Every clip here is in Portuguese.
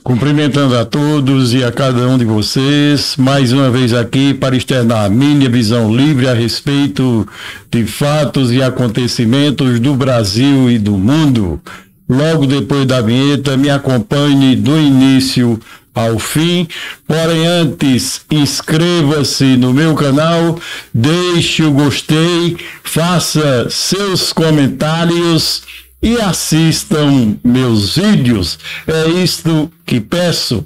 Cumprimentando a todos e a cada um de vocês, mais uma vez aqui para externar a minha visão livre a respeito de fatos e acontecimentos do Brasil e do mundo. Logo depois da vinheta, me acompanhe do início ao fim. Porém, antes, inscreva-se no meu canal, deixe o gostei, faça seus comentários e assistam meus vídeos. É isto que peço.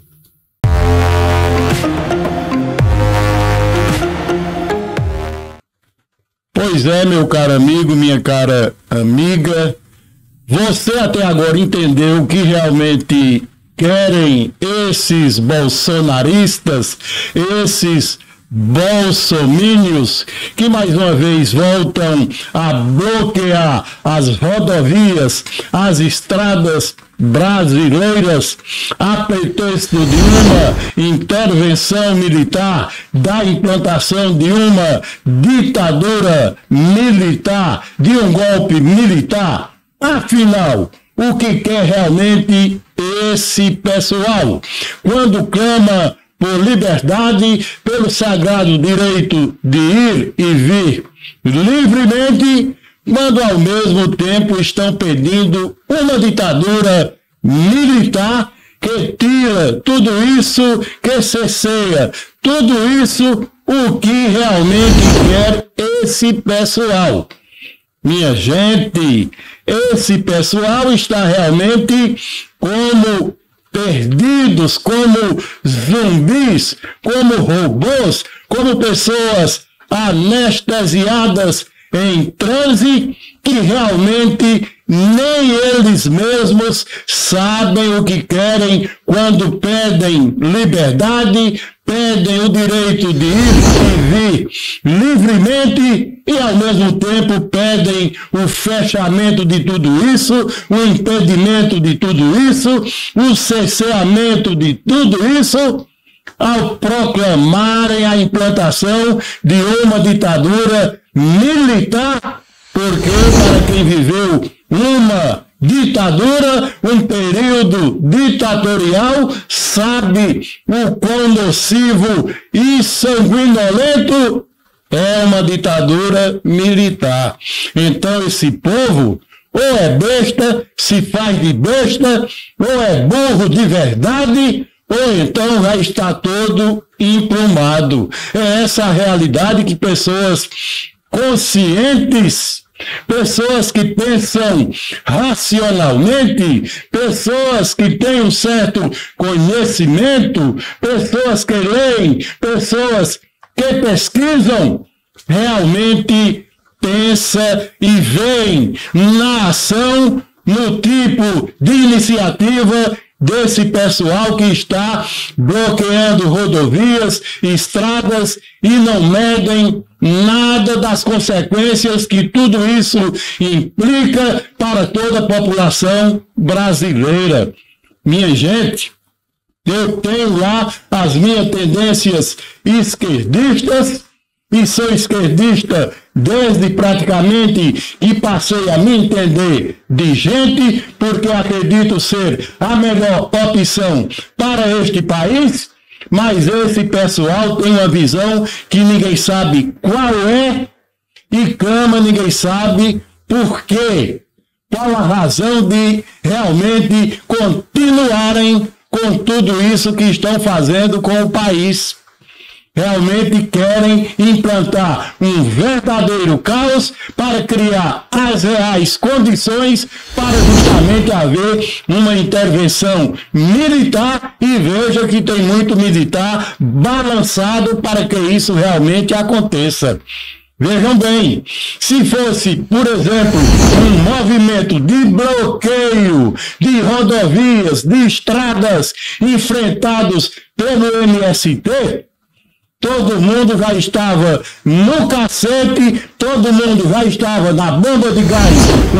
Pois é, meu caro amigo, minha cara amiga, você até agora entendeu o que realmente querem esses bolsonaristas, esses bolsomínios, que mais uma vez voltam a bloquear as rodovias, as estradas brasileiras, a pretexto de uma intervenção militar, da implantação de uma ditadura militar, de um golpe militar. Afinal, o que quer realmente esse pessoal? Quando clama por liberdade, pelo sagrado direito de ir e vir livremente, quando ao mesmo tempo estão pedindo uma ditadura militar que tira tudo isso, que cesseia tudo isso, o que realmente quer esse pessoal. Minha gente, esse pessoal está realmente como perdidos, como zumbis, como robôs, como pessoas anestesiadas em transe, que realmente nem eles mesmos sabem o que querem quando pedem liberdade, pedem o direito de ir e vir livremente e ao mesmo tempo pedem o fechamento de tudo isso, o impedimento de tudo isso, o cesseamento de tudo isso, ao proclamarem a implantação de uma ditadura militar, porque para quem viveu uma ditadura, um período ditatorial, sabe o quão nocivo e sanguinolento é uma ditadura militar. Então esse povo ou é besta, se faz de besta, ou é burro de verdade, ou então já está todo emplumado. É essa a realidade que pessoas conscientes, pessoas que pensam racionalmente, pessoas que têm um certo conhecimento, pessoas que leem, pessoas que pesquisam, realmente pensa e veem na ação, no tipo de iniciativa desse pessoal que está bloqueando rodovias, estradas e não medem nada das consequências que tudo isso implica para toda a população brasileira. Minha gente, eu tenho lá as minhas tendências esquerdistas e sou esquerdista desde praticamente que passei a me entender de gente, porque eu acredito ser a melhor opção para este país, mas esse pessoal tem uma visão que ninguém sabe qual é e clama, ninguém sabe por quê. Qual a razão de realmente continuarem com tudo isso que estão fazendo com o país? Realmente querem implantar um verdadeiro caos para criar as reais condições para justamente haver uma intervenção militar, e veja que tem muito militar balançado para que isso realmente aconteça. Vejam bem, se fosse, por exemplo, um movimento de bloqueio de rodovias, de estradas enfrentados pelo MST, todo mundo já estava no cacete, todo mundo já estava na bomba de gás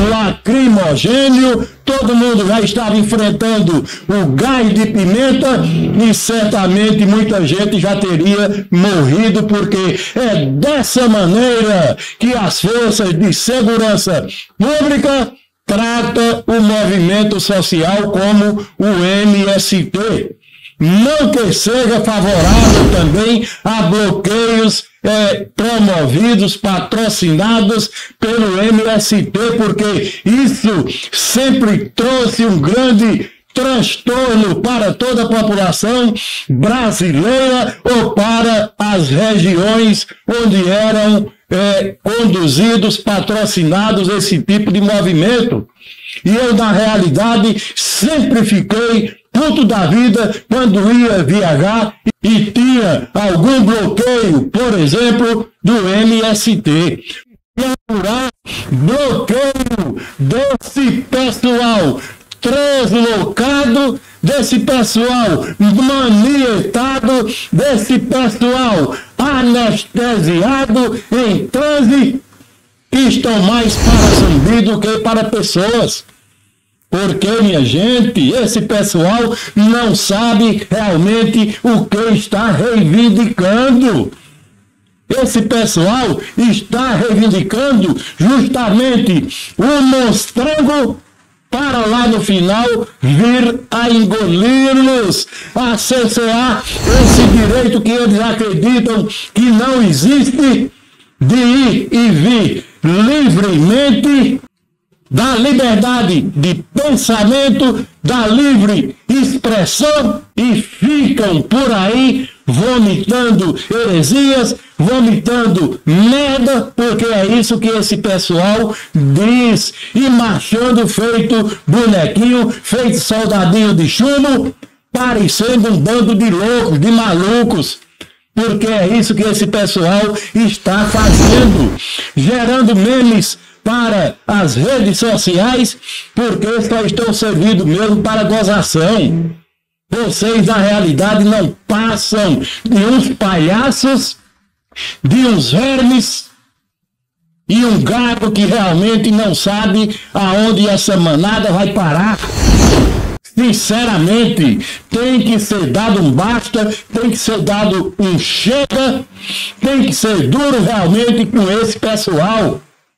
lacrimogênio, todo mundo já estava enfrentando o gás de pimenta e certamente muita gente já teria morrido, porque é dessa maneira que as forças de segurança pública trata o movimento social como o MST. Não que seja favorável também a bloqueios promovidos, patrocinados pelo MST, porque isso sempre trouxe um grande transtorno para toda a população brasileira ou para as regiões onde eram conduzidos, patrocinados esse tipo de movimento. E eu, na realidade, sempre fiquei puto da vida quando ia viajar e tinha algum bloqueio, por exemplo, do MST. Bloqueio desse pessoal translocado, desse pessoal manietado, desse pessoal anestesiado em transe, que estão mais para zumbi do que para pessoas. Porque, minha gente, esse pessoal não sabe realmente o que está reivindicando. Esse pessoal está reivindicando justamente o monstrango para lá no final vir a engoli-los, a cercear esse direito que eles acreditam que não existe de ir e vir livremente, da liberdade de pensamento, da livre expressão, e ficam por aí vomitando heresias, vomitando merda, porque é isso que esse pessoal diz, e marchando feito bonequinho, feito soldadinho de chumbo, parecendo um bando de loucos, de malucos. Porque é isso que esse pessoal está fazendo, gerando memes para as redes sociais, porque só estão servindo mesmo para gozação. Vocês, na realidade, não passam de uns palhaços, de uns vermes e um gato que realmente não sabe aonde essa manada vai parar. Sinceramente, tem que ser dado um basta, tem que ser dado um chega, tem que ser duro realmente com esse pessoal.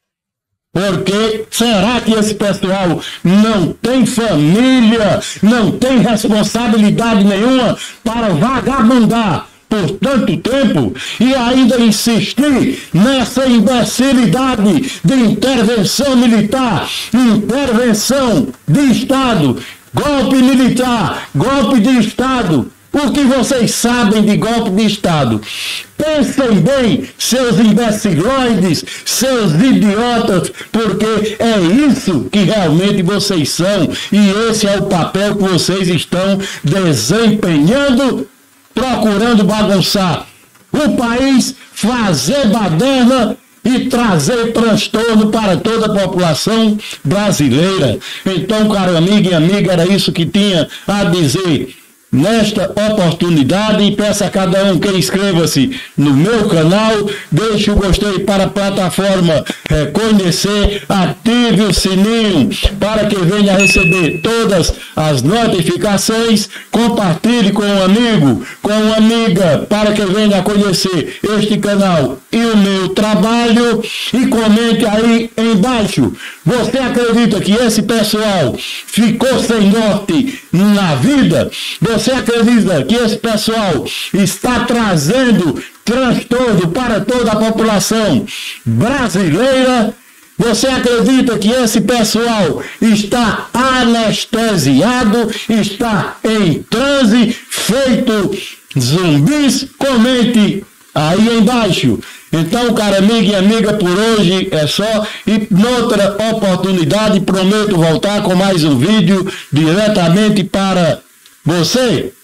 Porque será que esse pessoal não tem família, não tem responsabilidade nenhuma para vagabundar por tanto tempo e ainda insistir nessa imbecilidade de intervenção militar, intervenção de Estado, golpe militar, golpe de Estado? O que vocês sabem de golpe de Estado? Pensem bem, seus imbecilóides, seus idiotas, porque é isso que realmente vocês são, e esse é o papel que vocês estão desempenhando, procurando bagunçar o país, fazer baderna e trazer transtorno para toda a população brasileira. Então, caro amigo e amiga, era isso que tinha a dizer nesta oportunidade, e peço a cada um que inscreva-se no meu canal, deixe o gostei para a plataforma conhecer, ative o sininho para que venha receber todas as notificações, compartilhe com um amigo, com uma amiga, para que venha conhecer este canal e o meu trabalho, e comente aí embaixo. Você acredita que esse pessoal ficou sem norte na vida? Você acredita que esse pessoal está trazendo transtorno para toda a população brasileira? Você acredita que esse pessoal está anestesiado, está em transe, feito zumbis? Comente aí embaixo. Então, cara amigo e amiga, por hoje é só, e noutra oportunidade prometo voltar com mais um vídeo diretamente para você.